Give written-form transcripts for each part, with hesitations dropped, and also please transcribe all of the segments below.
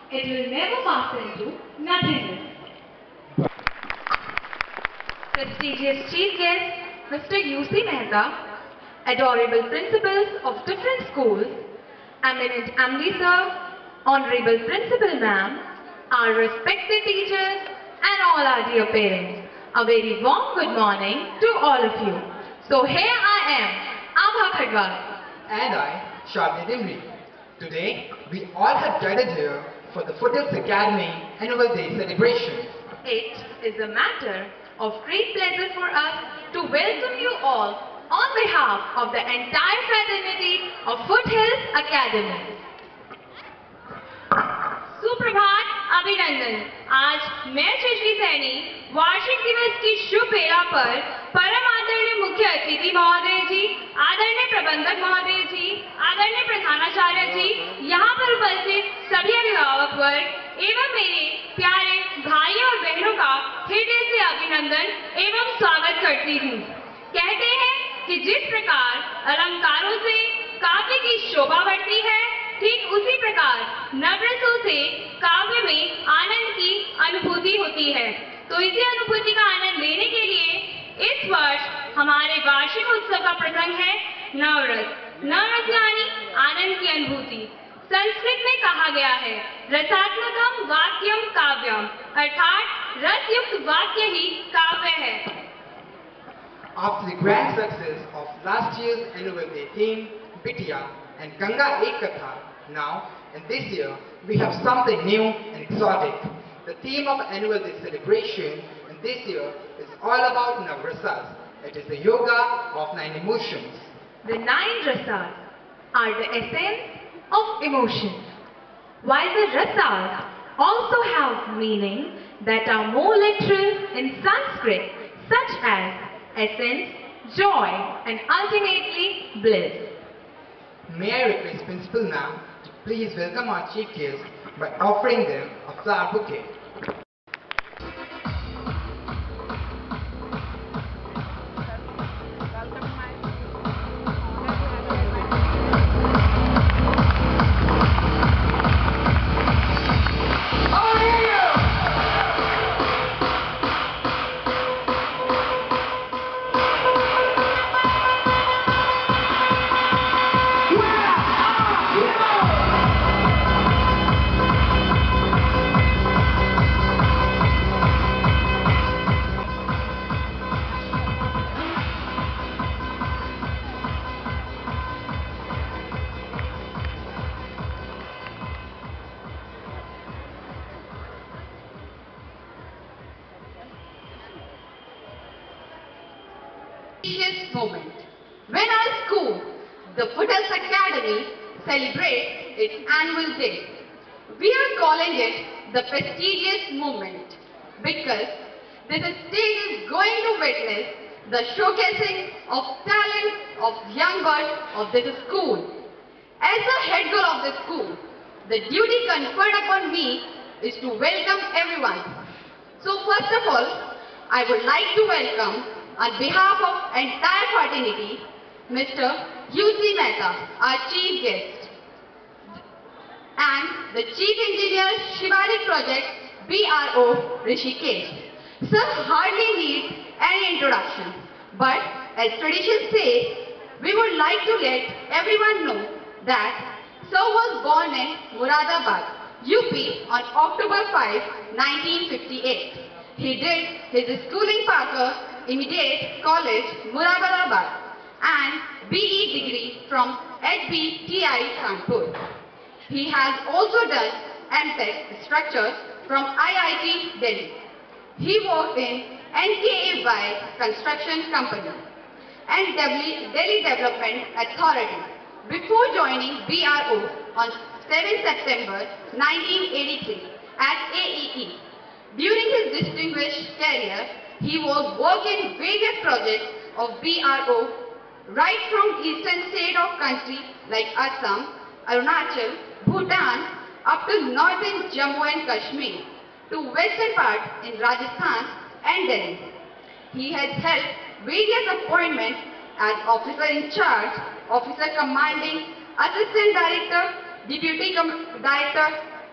It will never pass into nothingness. Prestigious chief guest, Mr. U.C. Mehta, adorable principals of different schools, eminent MD sir, honorable principal ma'am, our respected teachers, and all our dear parents, a very warm good morning to all of you. So here I am, Abha Khadwal. And I, Shadi Dimri. Today, we all have gathered here for the Foothills Academy Annual Day celebration. It is a matter of great pleasure for us to welcome you all on behalf of the entire fraternity of Foothills Academy. सुप्रभात अभिनंदन। आज मैं चेष्टी सैनी वार्षिक दिवस की शुभ बेला पर परम आदरणीय मुख्य अतिथि महोदय जी, आदरणीय प्रबंधक महोदय जी, आदरणीय प्रधानाचार्य जी, यहाँ पर उपस्थित सभी अभिभावक वर्ग एवं मेरे प्यारे भाइयों और बहनों का हृदय से अभिनंदन एवं स्वागत करती हूँ। कहते हैं कि जिस प्रकार अलंकारों से काव्य की शोभा बढ़ती है, ठीक उसी प्रकार नवरसों से काव्य में आनंद की अनुभूति होती है। तो इसी अनुभूति का आनंद लेने के लिए इस वर्ष हमारे वार्षिक उत्सव का प्रसंग है नवरस। नवरस यानी आनंद की अनुभूति। संस्कृत में कहा गया है रसात्मकम वाक्यम काव्यम, अर्थात रसयुक्त वाक्य ही काव्य है। After the grand success of last year's annual day theme, Pt.1 and Ganga Ek Katha, now in this year we have something new and exotic. The theme of annual day celebration in this year is all about Navrasas. It is the yoga of 9 emotions. The 9 rasas are the essence of emotions, while the rasas also have meaning that are more literal in Sanskrit, such as essence, joy, and ultimately bliss. May I request Principal Ma'am to please welcome our chief guests by offering them a flower bouquet. Prestigious moment. When our school, the Foothills Academy, celebrates its annual day, we are calling it the prestigious moment because this stage is going to witness the showcasing of talent of young birds of this school. As the head girl of the school, the duty conferred upon me is to welcome everyone. So first of all, I would like to welcome on behalf of entire fraternity, Mr. U.C. Mehta, our chief guest, and the chief engineer Shivalik Project, BRO Rishikesh. Sir hardly needs any introduction, but as tradition says, we would like to let everyone know that Sir was born in Muradabad, UP on October 5, 1958. He did his schooling Parker Immediate College, Muradabad, and BE degree from HBTI Kanpur. He has also done MTech Structures from IIT Delhi. He worked in NKAY Construction Company and Delhi Development Authority before joining BRO on 7 September 1983 at AEE. During his distinguished career, he was working various projects of BRO right from eastern state of country like Assam, Arunachal, Bhutan up to northern Jammu and Kashmir to western part in Rajasthan and Delhi. He has held various appointments as officer in charge, officer commanding, assistant director, deputy director,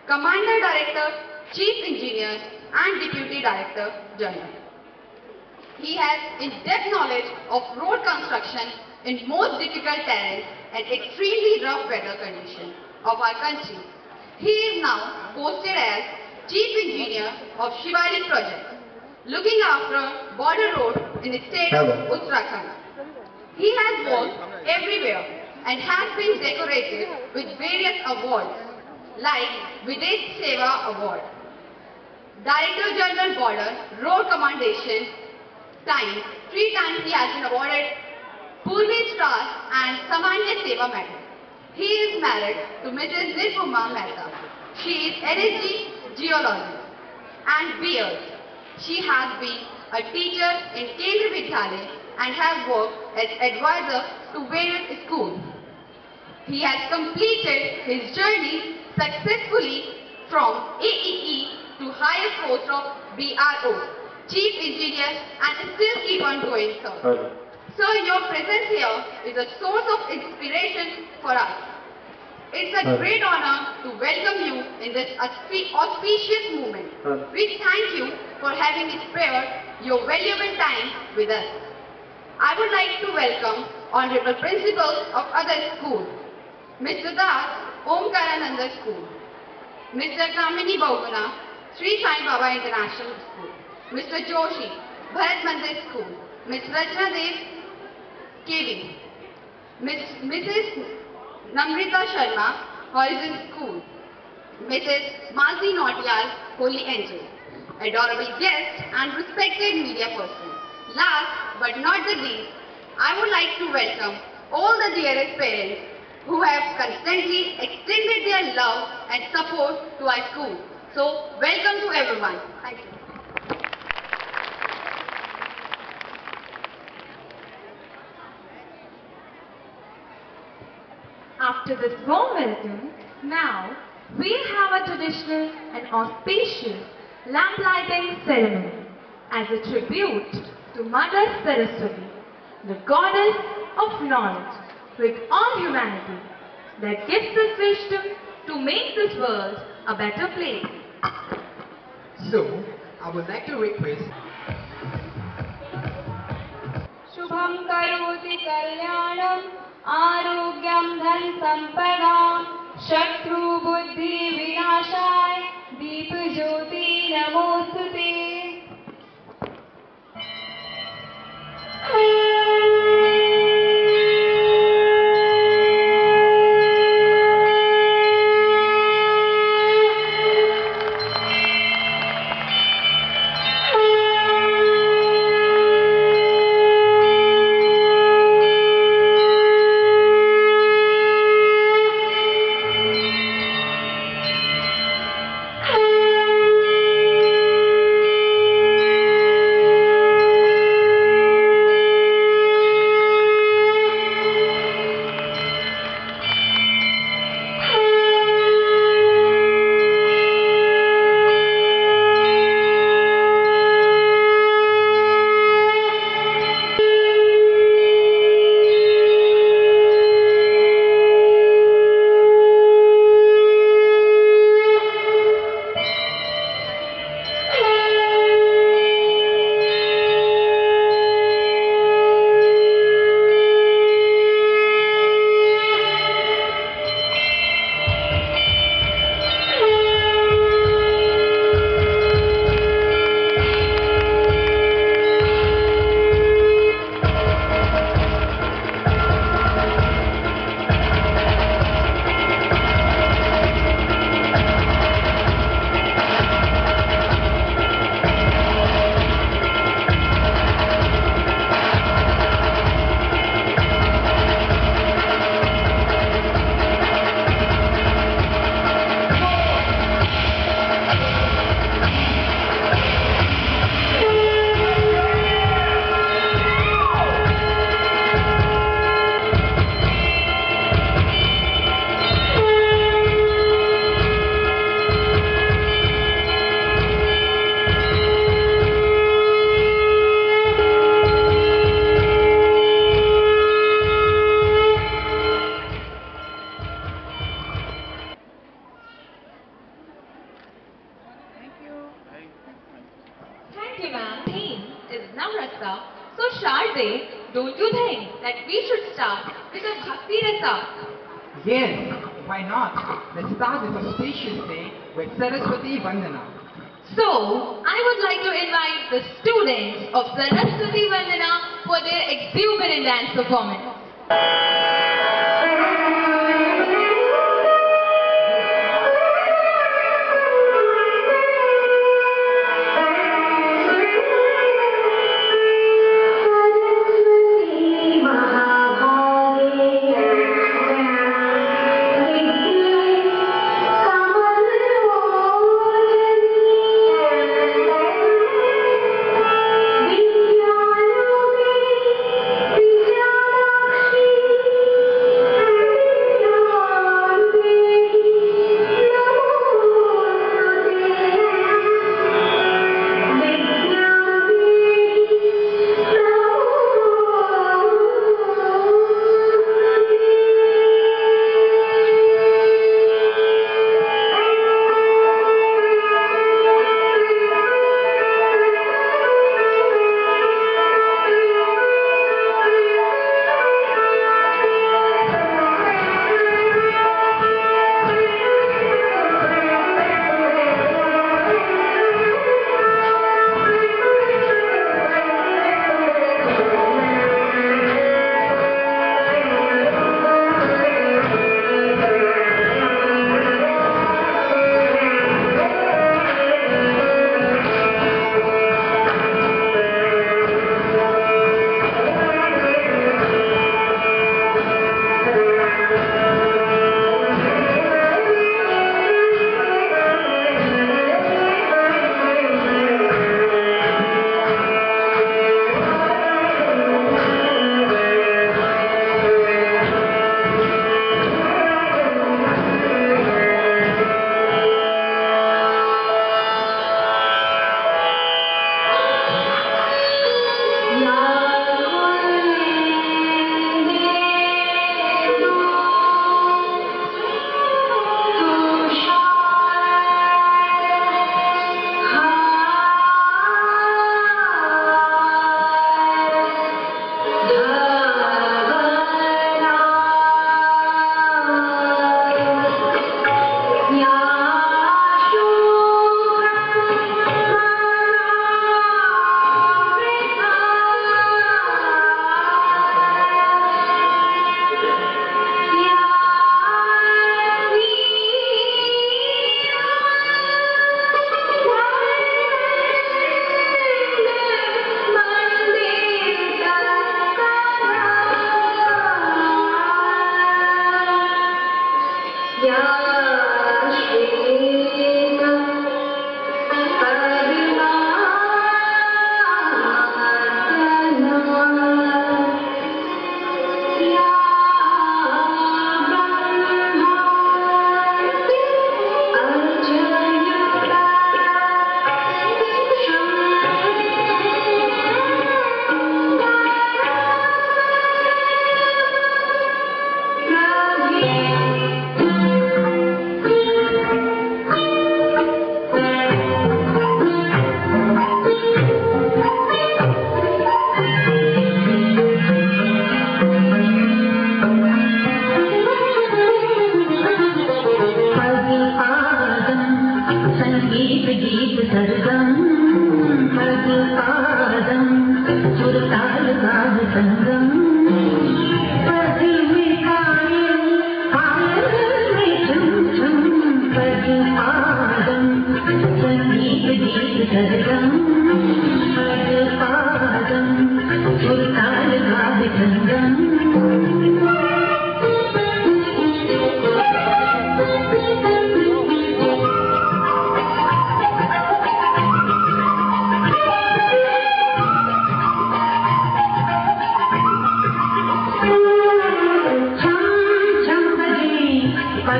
Commander Director, Chief Engineer and Deputy Director General. He has in-depth knowledge of road construction in most difficult terrain and extremely rough weather conditions of our country. He is now posted as Chief Engineer of Shivali Project, looking after border road in the state of Uttarakhand. He has worked everywhere and has been decorated with various awards like Videsh Seva Award, Director General Border Road Commendation times. 3 times he has been awarded Purvi Star and Samanya Seva Medal. He is married to Mrs. Nirpuma Mehta. She is energy geologist and beard. She has been a teacher in Kendra Vidyalaya and has worked as advisor to various schools. He has completed his journey successfully from AEE to highest post of BRO, Chief Engineer, and still keep on going, sir. Sir, your presence here is a source of inspiration for us. It's a great honor to welcome you in this auspicious moment. We thank you for having spared your valuable time with us. I would like to welcome Honorable Principals of other schools, Mr. Das, Omkarananda School, Mr. Kamini Bauguna, Sri Sai Baba International School, Mr. Joshi, Bharat Mandir School, Ms. Rajna Dev, KV, Mrs. Namrita Sharma, Horizon School, Mrs. Mazi Nautiyal, Holy Angel, adorable guests and respected media persons. Last but not the least, I would like to welcome all the dearest parents who have constantly extended their love and support to our school. So, welcome to everyone. Thank you. After this warm welcome, now we have a traditional and auspicious lamp lighting ceremony as a tribute to Mother Saraswati, the goddess of knowledge with all humanity that gives us wisdom to make this world a better place. So, I would like to request Shubham karoti kalyanam arogyam dhan sampadam shatru buddhi vinashaya deep jyoti namostute. Bhaktiman theme is Namrasa, so Sharde, don't you think that we should start with a Bhakti Rasa? Yes, why not? Let's start this auspicious day with Saraswati Vandana. So, I would like to invite the students of Saraswati Vandana for their exuberant dance performance.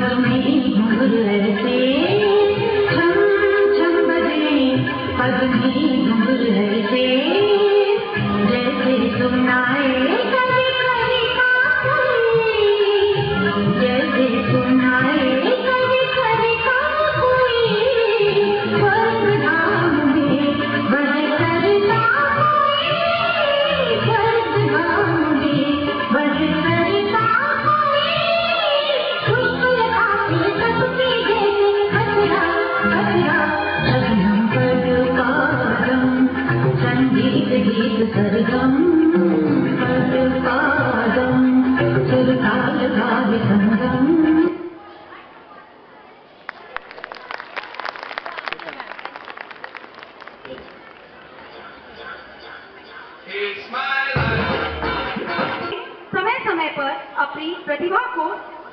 Padmi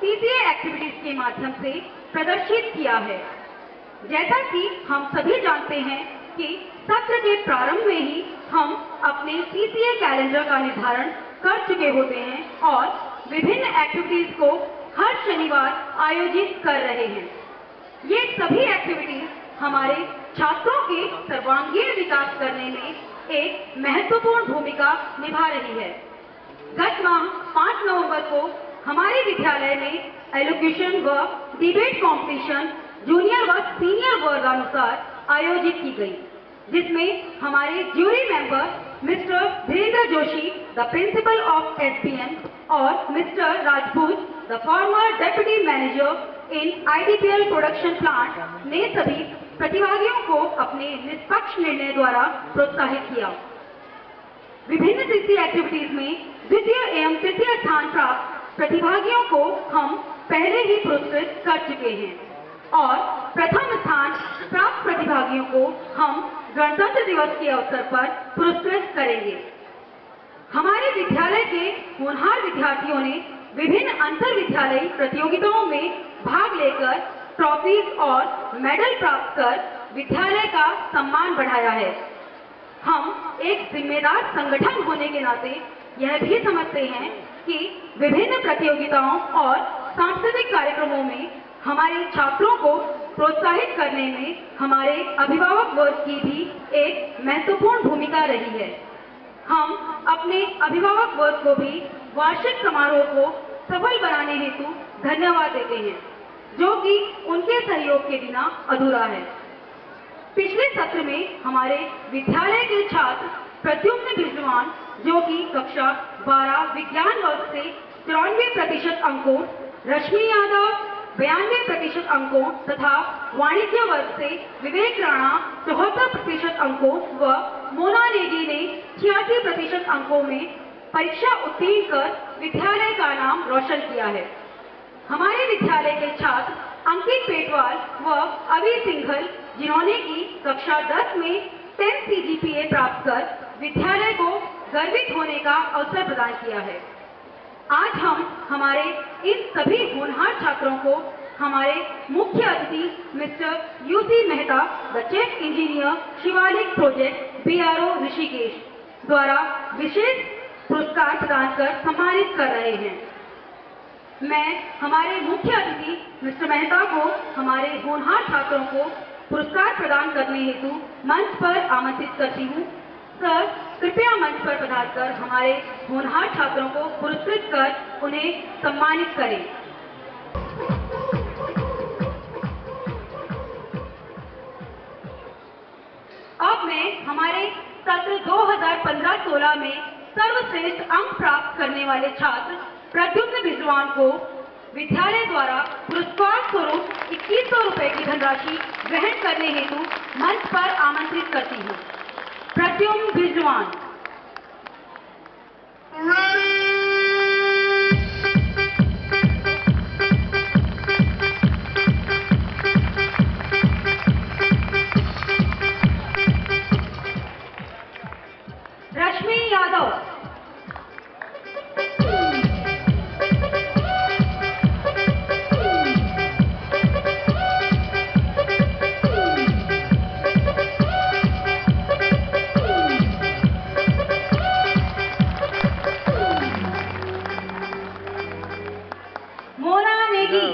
CCA activities के माध्यम से प्रदर्शित किया है। जैसा कि हम सभी जानते हैं कि सत्र के प्रारंभ में ही हम अपने सीसीए कैलेंडर का निर्धारण कर चुके होते हैं और विभिन्न एक्टिविटीज को हर शनिवार आयोजित कर रहे हैं। ये सभी एक्टिविटीज हमारे छात्रों के सर्वांगीण विकास करने में एक महत्वपूर्ण भूमिका निभा रही है। गत माह 5 नवंबर को हमारे विद्यालय में एलोक्यूशन व डिबेट कॉम्पिटिशन जूनियर व सीनियर वर्गानुसार आयोजित की गई, जिसमें हमारे jury member mister Dhirendra Joshi, the principal of SBM, और mister Rajput, the former deputy manager in IDPL production plant, ने सभी प्रतिभागियों को अपने निष्पक्ष निर्णय द्वारा प्रोत्साहित किया। विभिन्न सीसी एक्टिविटीज में द्वितीय एवं तृतीय स्थान प्राप्त प्रतिभागियों को हम पहले ही पुरस्कृत कर चुके हैं और प्रथम स्थान प्राप्त प्रतिभागियों को हम गणतंत्र दिवस के अवसर पर पुरस्कृत करेंगे। हमारे विद्यालय के होनहार विद्यार्थियों ने विभिन्न अंतर विद्यालयी प्रतियोगिताओं में भाग लेकर ट्रॉफीज और मेडल प्राप्त कर विद्यालय का सम्मान बढ़ाया है। हम एक जिम्मेदार संगठन होने के नाते यह भी समझते हैं कि विभिन्न प्रतियोगिताओं और सांस्कृतिक कार्यक्रमों में हमारे छात्रों को प्रोत्साहित करने में हमारे अभिभावक वर्ग की भी एक महत्वपूर्ण भूमिका रही है। हम अपने अभिभावक वर्ग को भी वार्षिक समारोह को सफल बनाने हेतु धन्यवाद देते हैं, जो कि उनके सहयोग के बिना अधूरा है। पिछले सत्र में हमारे विद्यालय के छात्र प्रद्युम्न बिजवान, जो कि कक्षा 12 विज्ञान वर्ग से 94% अंकों, रश्मि यादव 92% अंकों तथा वाणिज्य वर्ग से विवेक राणा 74% अंकों व मोना नेगी ने 86% अंकों में परीक्षा उत्तीर्ण कर विद्यालय का नाम रोशन किया है। हमारे विद्यालय के छात्र अंकित पेटवाल व अवि सिंघल, जिन्होंने की कक्षा 10 में 10 सीजीपीए प्राप्त कर विद्यालय को गर्वित होने का अवसर प्रदान किया है। आज हम हमारे इन सभी होनहार छात्रों को हमारे मुख्य अतिथि mister UC Mehta, the chief engineer Shivalik project BRO Rishikesh, द्वारा विशेष पुरस्कार प्रदान कर सम्मानित कर रहे हैं। मैं हमारे मुख्य अतिथि मिस्टर मेहता को हमारे होनहार छात्रों को पुरस्कार प्रदान करने हेतु मंच पर आमंत्रित करती हूँ। सर, कृपया मंच पर पधारकर हमारे होनहार छात्रों को पुरस्कृत कर उन्हें सम्मानित करें। अब मैं हमारे सत्र 2015-16 में सर्वश्रेष्ठ अंक प्राप्त करने वाले छात्र प्रद्युम्न बिजवान को विद्यालय द्वारा पुरस्कार स्वरूप 2100 रुपए की धनराशि ग्रहण करने हेतु मंच पर आमंत्रित करती हूँ। प्रद्युम्न बिजवान। रश्मि यादव। मोना नेगी।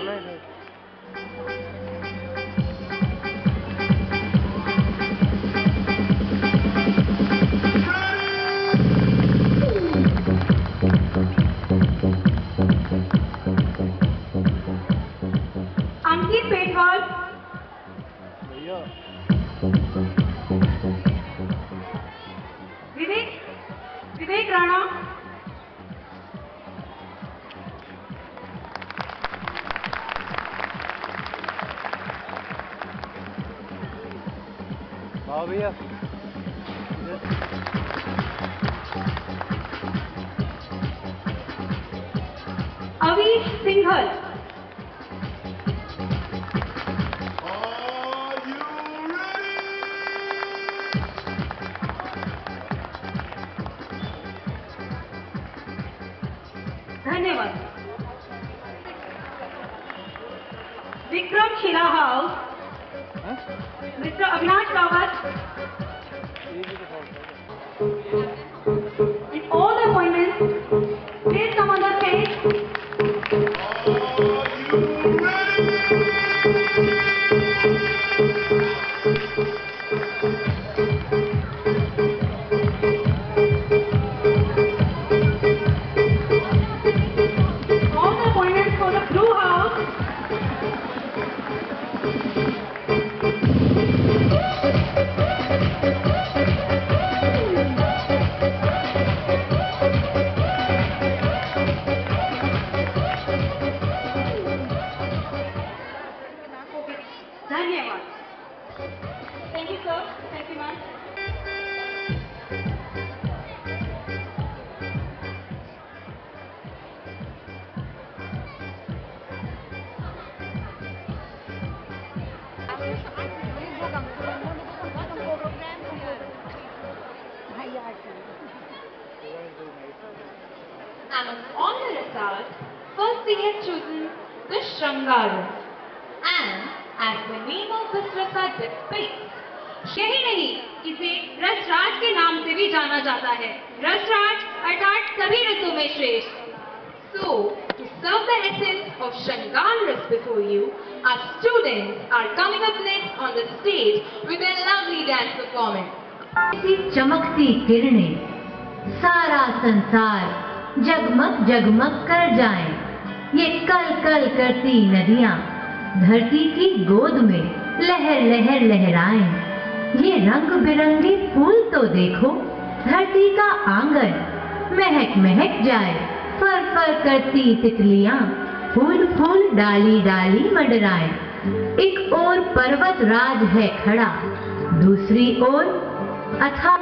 अंकित पेटवाल। विवेक राणा। भैया अवि सिंघल। धन्यवाद। Pula House, Mr. Avinash Rawat, and all the appointments, please come on the stage. All the appointments for the Blue House. धन्यवाद. Thank you, sir. Thank you, ma'am. Amongst all the results, first we have chosen the Shrangar. And as the name of this rasa depicts, यही नहीं, इसे रसराज के नाम से भी जाना जाता है. रसराज अर्थात सभी ऋतु में श्रेष्ठ. so to serve the essence of Shrangar Ras before you, our students are coming up next on the stage with a lovely dance performance. ऐसी चमकती किरणें सारा संसार जगमग जगमग कर जाएं, ये कल कल करती नदियां धरती की गोद में लहर लहर लहराएं, ये रंग बिरंगे फूल तो देखो धरती का आंगन महक महक जाए, फर फर करती तितलियां फूल फूल डाली डाली मंडराएं, एक ओर पर्वत राज है खड़ा, दूसरी ओर अथाह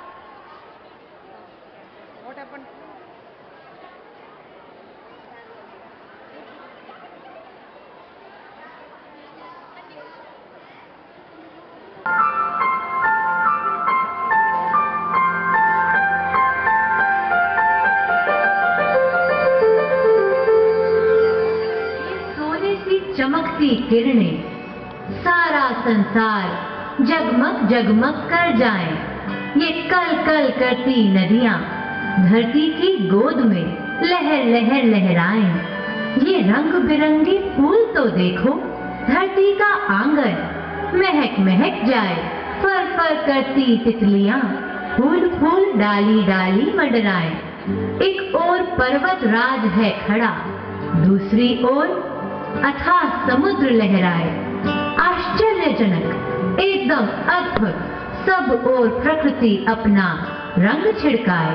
चमकती किरणें सारा संसार जगमग जगमग कर जाएं, ये कल कल करती नदियां धरती की गोद में लहर लहर लहराएं, ये रंग बिरंगे फूल तो देखो धरती का आंगन महक महक जाए, फर फर करती तितलियां फूल फूल डाली डाली मंडराएं, एक ओर पर्वत राज है खड़ा, दूसरी ओर अथाह समुद्र लहराए, आश्चर्यजनक एकदम अद्भुत सब ओर प्रकृति अपना रंग छिड़काए।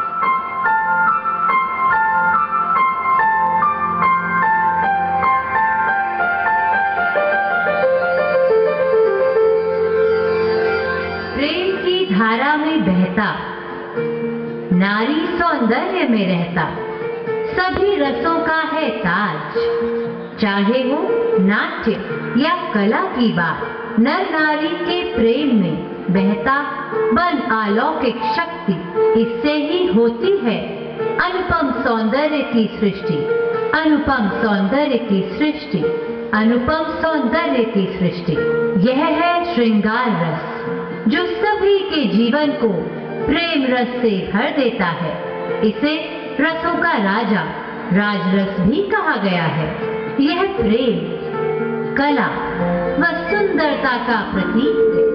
प्रेम की धारा में बहता नारी सौंदर्य में रहता, सभी रसों का है ताज, चाहे हो नाट्य या कला की बात, नर नारी के प्रेम में बहता बन अलौकिक शक्ति, इससे ही होती है अनुपम सौंदर्य की सृष्टि, अनुपम सौंदर्य की सृष्टि, अनुपम सौंदर्य की सृष्टि। यह है श्रृंगार रस जो सभी के जीवन को प्रेम रस से भर देता है। इसे रसों का राजा राजरस भी कहा गया है। यह प्रेम, कला व सुंदरता का प्रतीक है।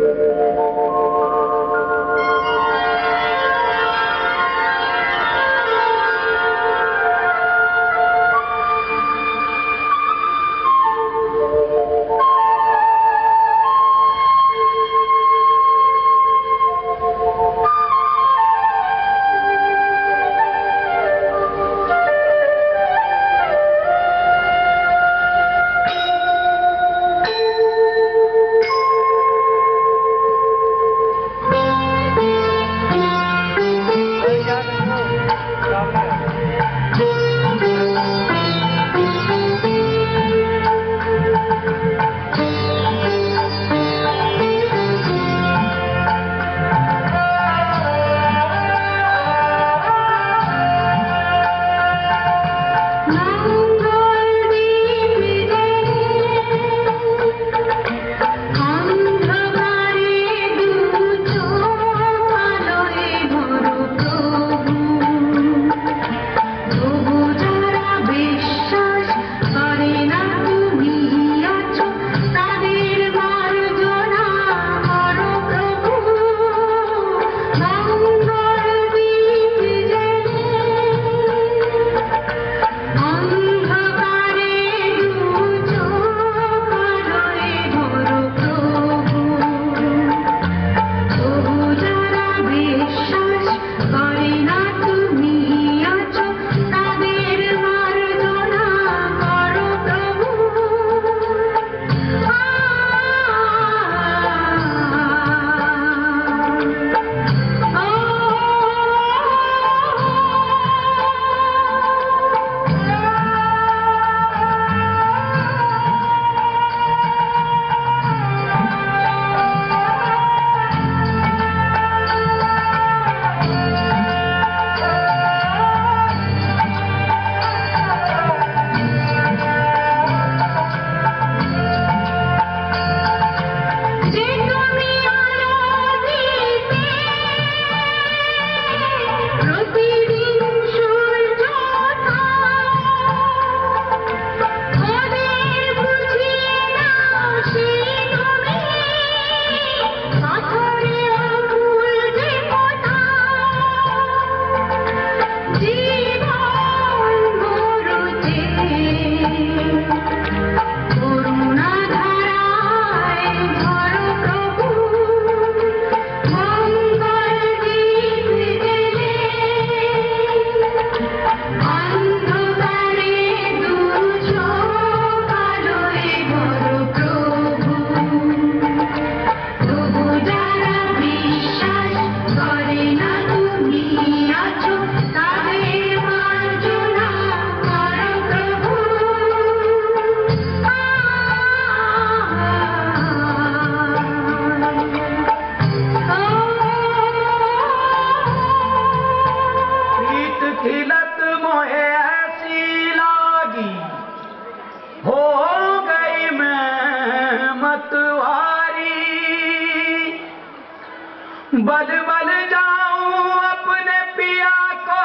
बल बल जाऊं अपने पिया को,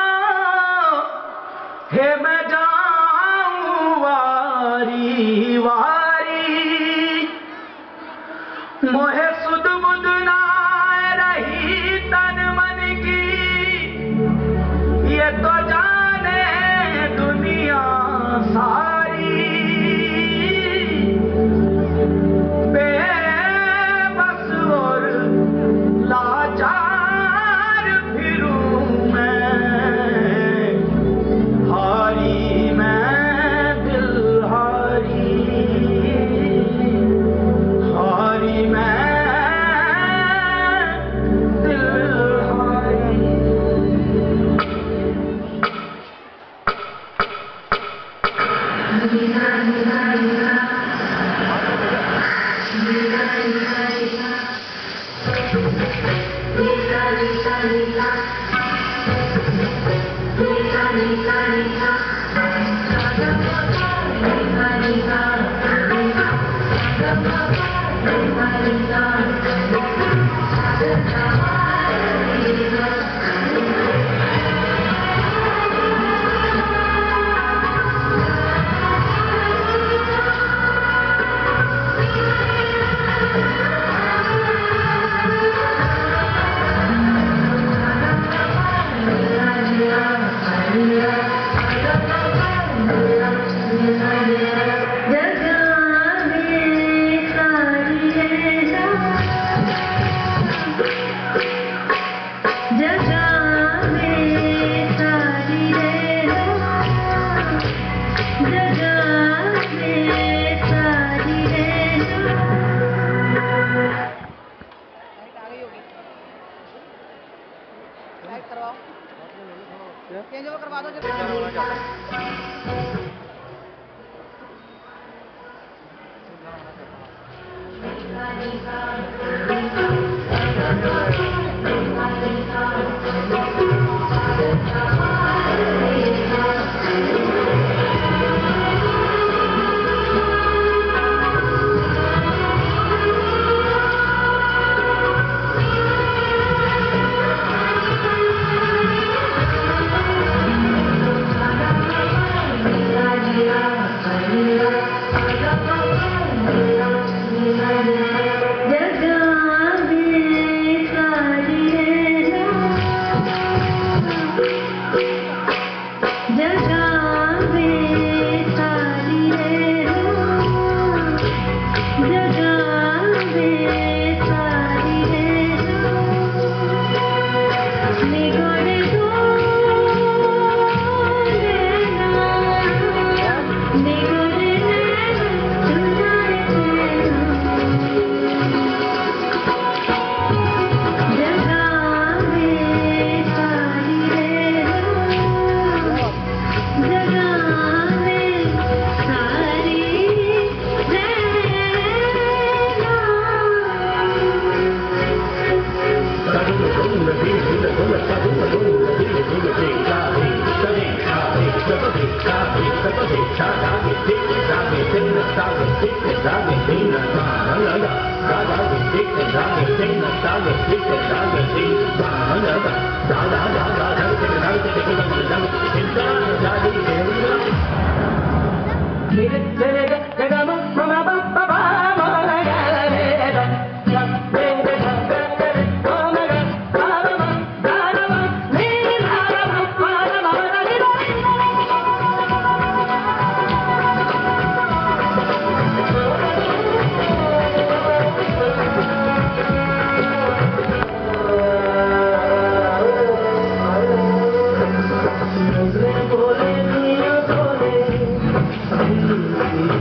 हे मैं जाऊं वारी वारी, मोहे सुध बुध ना रही तन मन की, ये तो जाने दुनिया सारी, बेबस और लाचार फिरूं मैं, हारी मैं दिल हारी, हारी मैं दिल हारी। बोले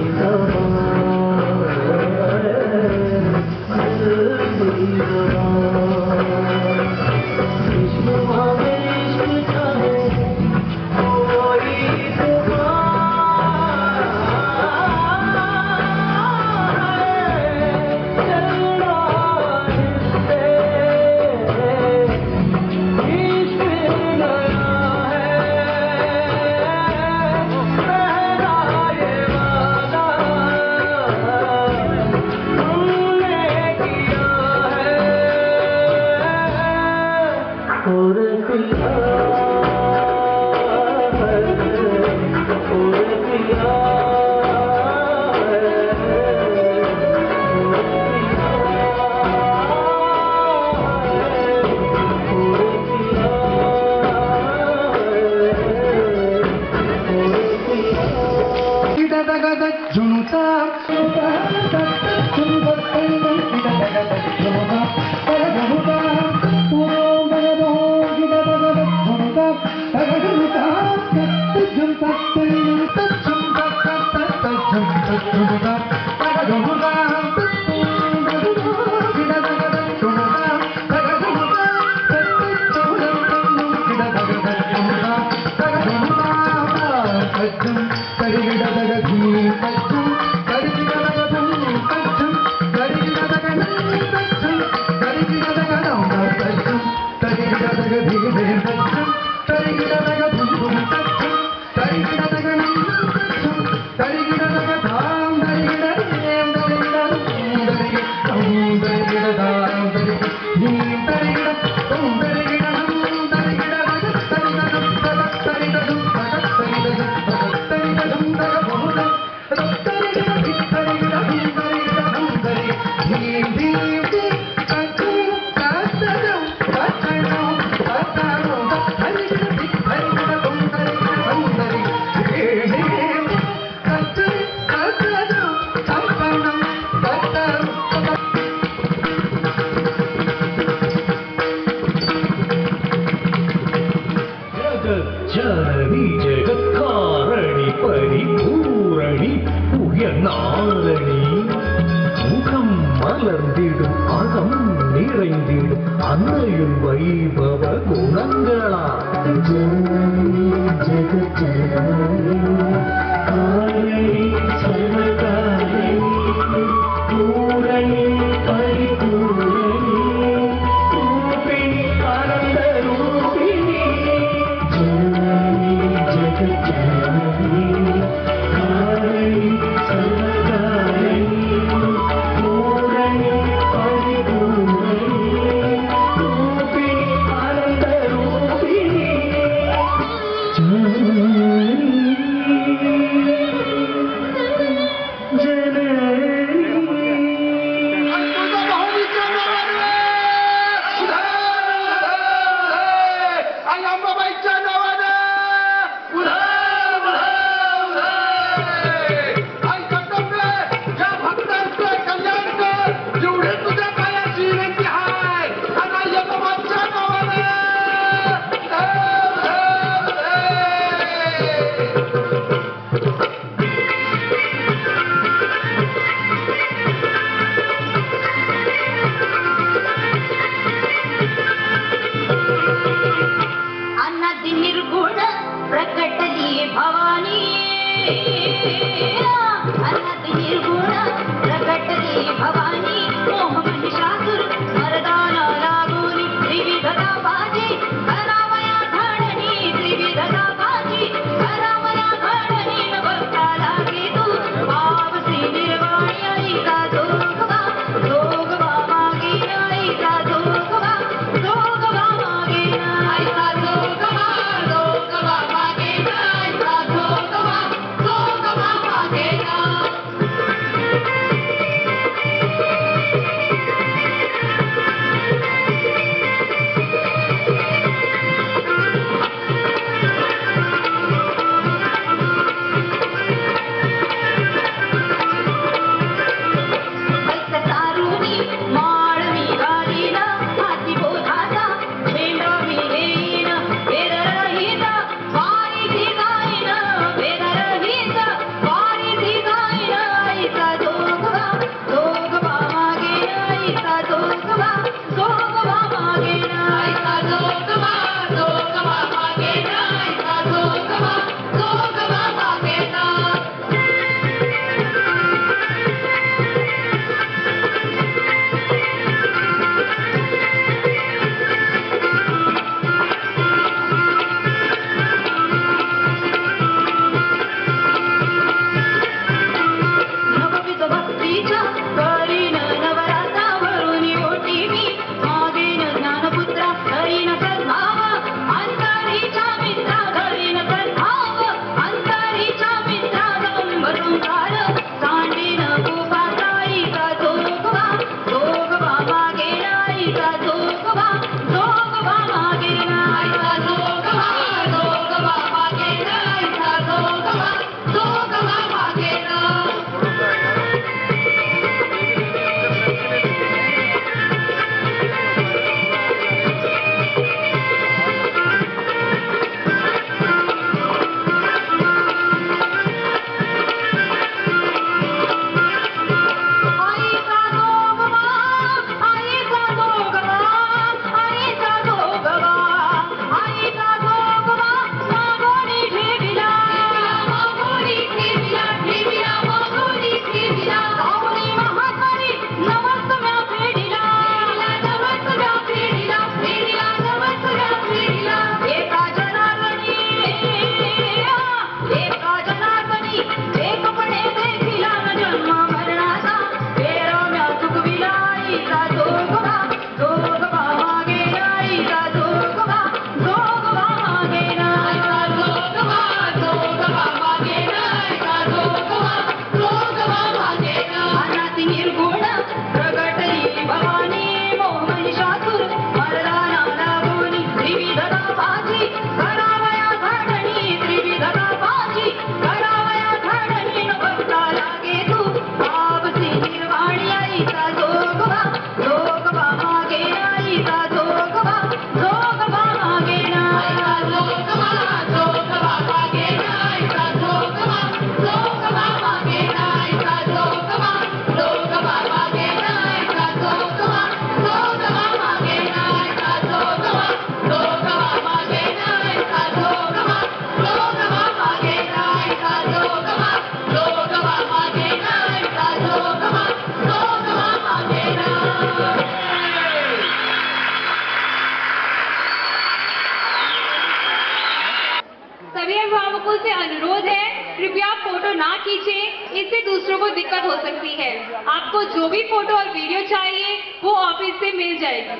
कृपया फोटो ना खींचें, इससे दूसरों को दिक्कत हो सकती है। आपको जो भी फोटो और वीडियो चाहिए वो ऑफिस से मिल जाएगी।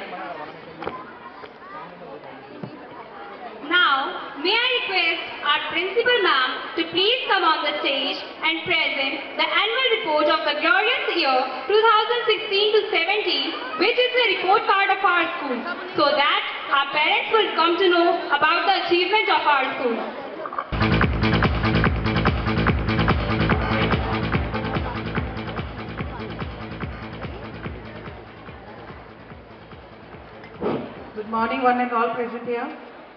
Now, may I request our principal ma'am to please come on the stage and present the annual report of the glorious year 2016 to 17, which is the report card of our school, so that our parents will come to know about the achievement of our school. Good morning, one and all present here.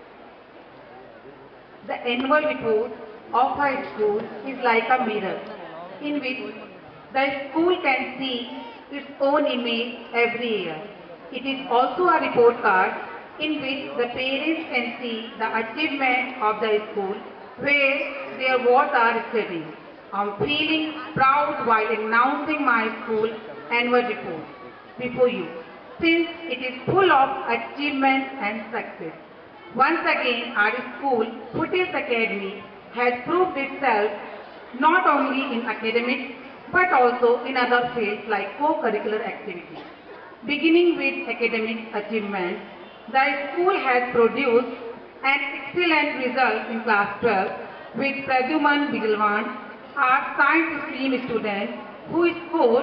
The annual report of our school is like a mirror in which the school can see its own image every year. It is also a report card in which the parents can see the achievement of the school where their wards are studying. I'm feeling proud while announcing my school annual report before you, since it is full of achievement and success. Once again, our school, Foothills Academy, has proved itself not only in academics but also in other fields like co-curricular activities. Beginning with academic achievements, the school has produced an excellent result in class 12 with Pradyuman Bijalwan, our science stream student, who scored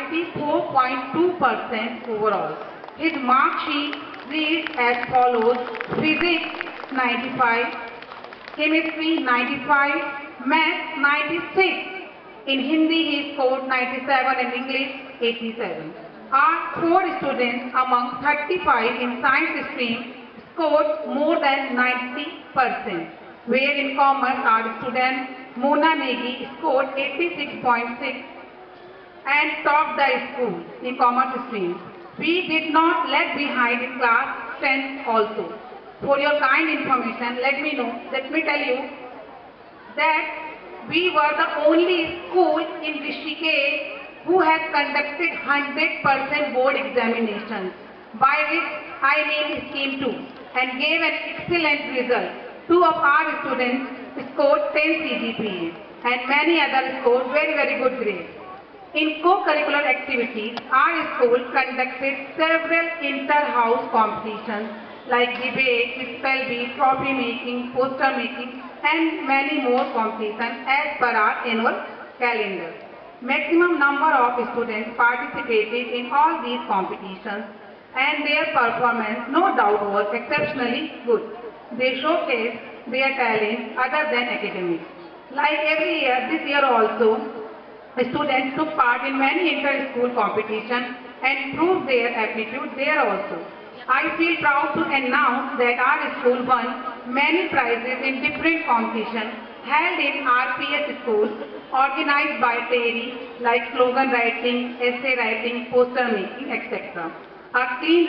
94.2% overall. His mark sheet reads as follows: Physics 95, Chemistry 95, Math 96. In Hindi he scored 97 and English 87. Our 4 students among 35 in science stream scored more than 90%, where in commerce our student Mona Negi scored 86.6 and topped the school in commerce stream. We did not lag behind in class 10 also. For your kind information, let me tell you that we were the only school in Rishikesh who has conducted 100% board examinations, by which I named scheme 2 and gave an excellent result. 2 of our students scored 10 CGPA and many others scored very good grades. In co-curricular activities, our school conducted several inter-house competitions like debate, spell bee, trophy making, poster making and many more competitions as per our annual calendar. Maximum number of students participated in all these competitions and their performance no doubt was exceptionally good. They showcased their talent other than academics. Like every year, this year also, students took part in many inter-school competitions and proved their aptitude there also. I feel proud to announce that our school won many prizes in different competitions held in RPS schools organized by Terry like slogan writing, essay writing, poster making, etc. A Green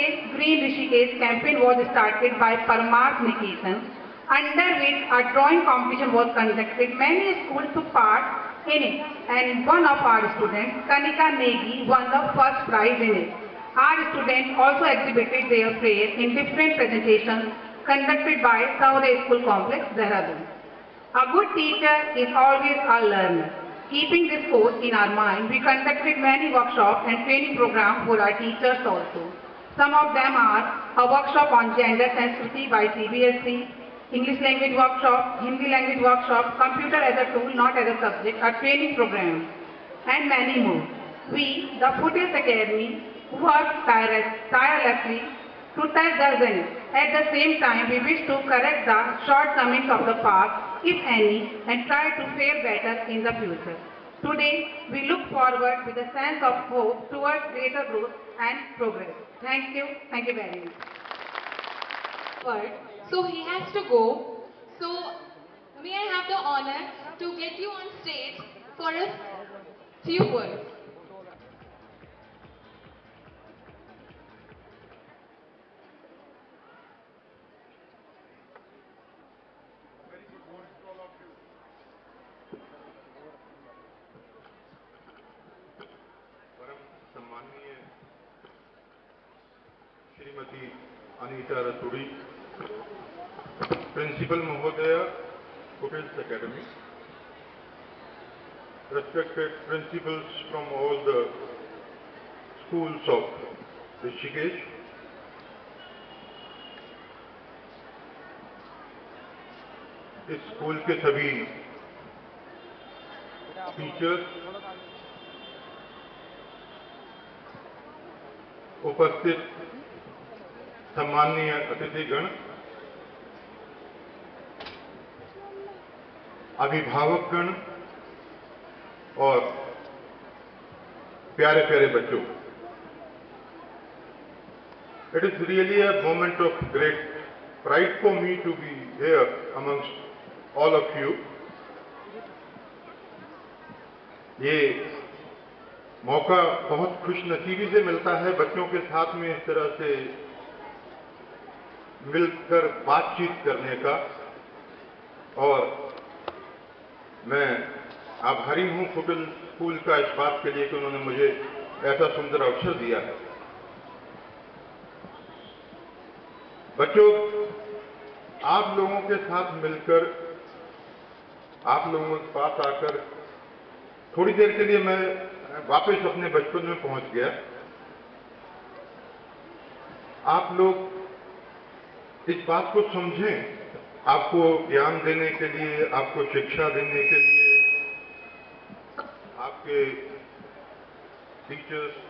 Rishikesh campaign was started by Parmarth Niketan, under which a drawing competition was conducted. Many schools took part in it and one of our students, Kanika Negi, won the first prize in it. Our students also exhibited their praise in different presentations conducted by Saurabh School Complex, Dehradun. A good teacher is always a learner. Keeping this quote in our mind, we conducted many workshops and training programs for our teachers also. Some of them are a workshop on gender sensitivity by CBSE, English language workshop, Hindi language workshop, computer as a tool, not as a subject, a training program, and many more. We, the Foothills Academy, work tirelessly to touch the zenith. At the same time, we wish to correct the shortcomings of the past, if any, and try to fare better in the future. Today, we look forward with a sense of hope towards greater growth and progress. Thank you very much. But so he has to go. So may I have the honor to get you on stage for a few words. परम सम्माननीय Shrimati Anita Raturi, principal महोदय, Foothills academy, respected principals from all the schools of Rishikesh, इस school के सभी teachers, उपस्थित सम्माननीय अतिथिगण, अभिभावकगण और प्यारे प्यारे बच्चों, it is really a moment of great pride for me to be here amongst all of you. ये मौका बहुत खुशनसीबी से मिलता है बच्चों के साथ में इस तरह से मिलकर बातचीत करने का, और मैं आभारी हूं फुटहिल्स स्कूल का इस बात के लिए कि उन्होंने मुझे ऐसा सुंदर अवसर दिया है। बच्चों, आप लोगों के साथ मिलकर, आप लोगों के पास आकर थोड़ी देर के लिए मैं वापस अपने बचपन में पहुंच गया। आप लोग इस बात को समझें, आपको ज्ञान देने के लिए, आपको शिक्षा देने के लिए आपके टीचर्स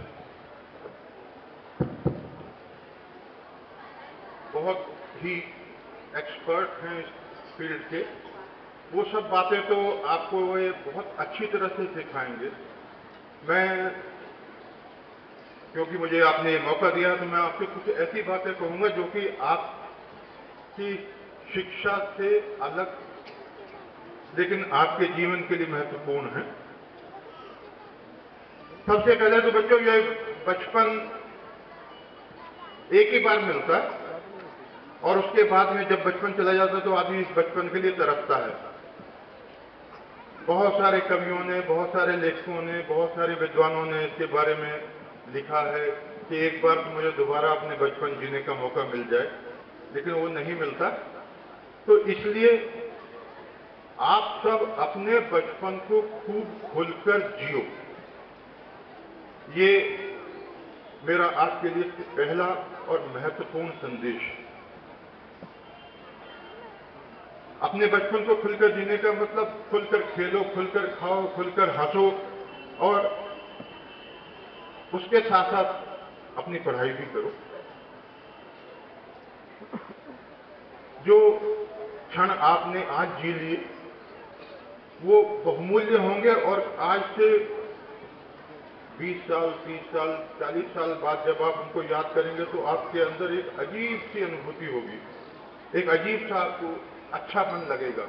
बहुत ही एक्सपर्ट हैं इस फील्ड के। वो सब बातें तो आपको वे बहुत अच्छी तरह से सिखाएंगे। मैं, क्योंकि मुझे आपने ये मौका दिया, तो मैं आपसे कुछ ऐसी बातें कहूंगा जो कि आपकी शिक्षा से अलग लेकिन आपके जीवन के लिए महत्वपूर्ण है। सबसे पहले तो बच्चों, ये बचपन एक ही बार मिलता है और उसके बाद में जब बचपन चला जाता है तो आदमी इस बचपन के लिए तरसता है। बहुत सारे कवियों ने, बहुत सारे लेखकों ने, बहुत सारे विद्वानों ने इसके बारे में लिखा है कि एक बार तो मुझे दोबारा अपने बचपन जीने का मौका मिल जाए, लेकिन वो नहीं मिलता। तो इसलिए आप सब अपने बचपन को खूब खुलकर जियो। ये मेरा आज के लिए पहला और महत्वपूर्ण संदेश है। अपने बचपन को खुलकर जीने का मतलब खुलकर खेलो, खुलकर खाओ, खुलकर हंसो, और उसके साथ साथ अपनी पढ़ाई भी करो। जो क्षण आपने आज जी लिए वो बहुमूल्य होंगे, और आज से 20 साल, 30 साल, 40 साल बाद जब आप उनको याद करेंगे तो आपके अंदर एक अजीब सी अनुभूति होगी, एक अजीब सा आपको अच्छापन लगेगा।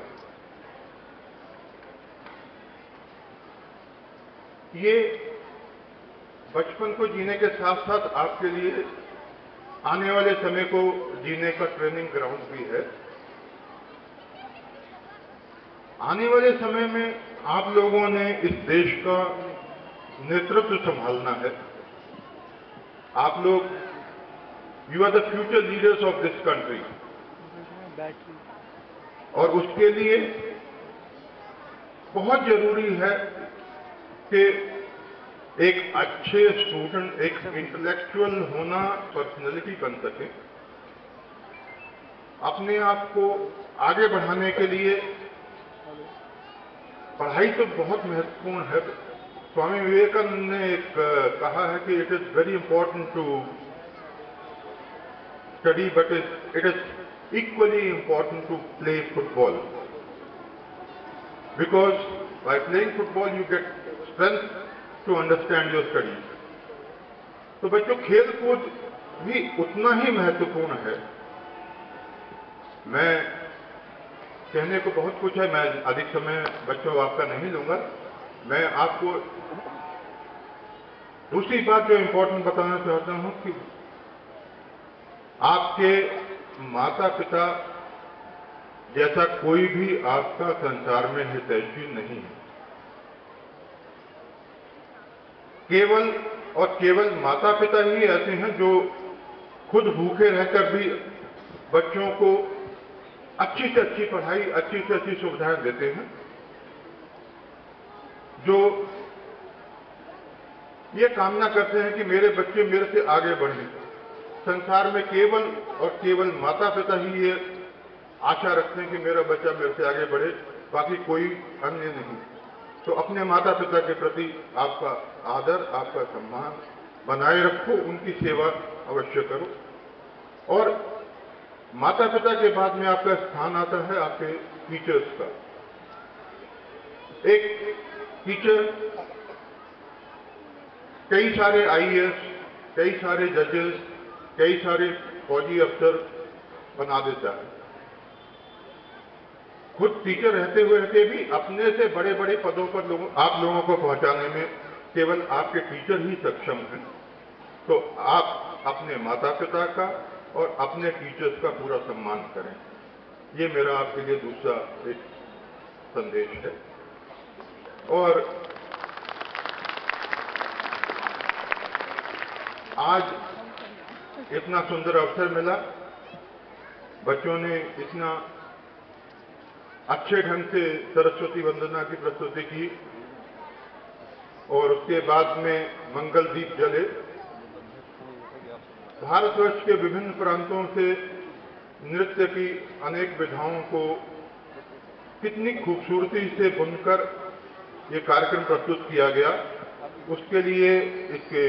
ये बचपन को जीने के साथ साथ आपके लिए आने वाले समय को जीने का ट्रेनिंग ग्राउंड भी है। आने वाले समय में आप लोगों ने इस देश का नेतृत्व संभालना है। आप लोग, you are the future leaders of this country, और उसके लिए बहुत जरूरी है कि एक अच्छे स्टूडेंट, एक इंटेलेक्चुअल होना, पर्सनैलिटी बन सके। अपने आप को आगे बढ़ाने के लिए पढ़ाई तो बहुत महत्वपूर्ण है। स्वामी विवेकानंद ने एक कहा है कि it is very important to study, but it is equally important to play football, because by playing football you get strength to understand your studies. तो बच्चों, खेल कूद भी उतना ही महत्वपूर्ण है। मैं कहने को बहुत कुछ है, मैं अधिक समय बच्चों आपका नहीं लूंगा। मैं आपको दूसरी बात जो इंपॉर्टेंट बताना चाहता हूं कि आपके माता पिता जैसा कोई भी आपका संसार में हितैषी नहीं है। केवल और केवल माता पिता ही ऐसे हैं जो खुद भूखे रहकर भी बच्चों को अच्छी से अच्छी पढ़ाई, अच्छी से अच्छी सुविधाएं देते हैं। जो ये कामना करते हैं कि मेरे बच्चे मेरे से आगे बढ़ें। संसार में केवल और केवल माता पिता ही ये आशा रखते हैं कि मेरा बच्चा मेरे से आगे बढ़े, बाकी कोई अन्य नहीं। तो अपने माता पिता के प्रति आपका आदर, आपका सम्मान बनाए रखो, उनकी सेवा अवश्य करो। और माता पिता के बाद में आपका स्थान आता है आपके टीचर्स का। एक टीचर कई सारे आईएएस, कई सारे जजेस, कई सारे फौजी अफसर बना देता है। खुद टीचर रहते हुए भी अपने से बड़े बड़े पदों पर आप लोगों को पहुंचाने में केवल आपके टीचर ही सक्षम हैं। तो आप अपने माता पिता का और अपने टीचर्स का पूरा सम्मान करें। ये मेरा आपके लिए दूसरा एक संदेश है। और आज इतना सुंदर अवसर मिला, बच्चों ने इतना अच्छे ढंग से सरस्वती वंदना की प्रस्तुति की और उसके बाद में मंगल दीप जले। भारतवर्ष के विभिन्न प्रांतों से नृत्य की अनेक विधाओं को कितनी खूबसूरती से बुनकर ये कार्यक्रम प्रस्तुत किया गया, उसके लिए इसके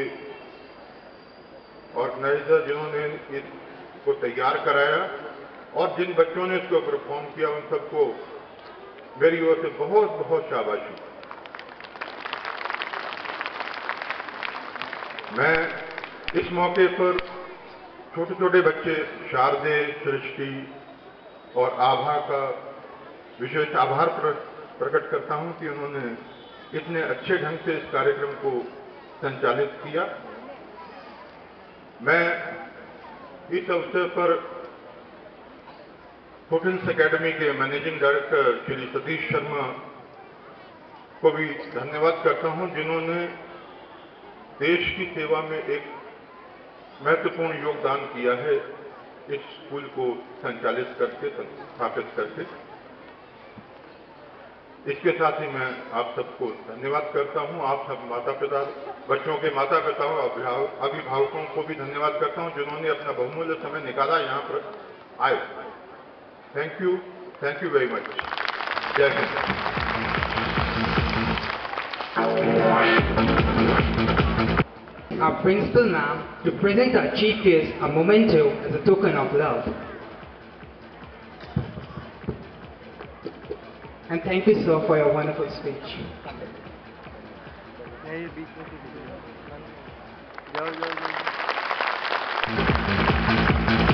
ऑर्गेनाइजर जिन्होंने इसको तैयार कराया और जिन बच्चों ने इसको परफॉर्म किया, उन सबको मेरी ओर से बहुत बहुत शाबाशी। मैं इस मौके पर छोटे छोटे बच्चे शारदे, सृष्टि और आभा का विशेष आभार प्रकट करता हूं कि उन्होंने इतने अच्छे ढंग से इस कार्यक्रम को संचालित किया। मैं इस अवसर पर फुटहिल्स एकेडमी के मैनेजिंग डायरेक्टर श्री सतीश शर्मा को भी धन्यवाद करता हूं, जिन्होंने देश की सेवा में एक महत्वपूर्ण योगदान किया है इस स्कूल को संचालित करके, स्थापित करके। इसके साथ ही मैं आप सबको धन्यवाद करता हूं। आप सब माता पिता, बच्चों के माता पिताओं, अभिभावकों को भी धन्यवाद करता हूं जिन्होंने अपना बहुमूल्य समय निकाला यहाँ पर आए। Thank you very much. Jai Hind. Our principal ma'am to present our chief guest a memento as a token of love. And thank you, sir, for your wonderful speech. जाओ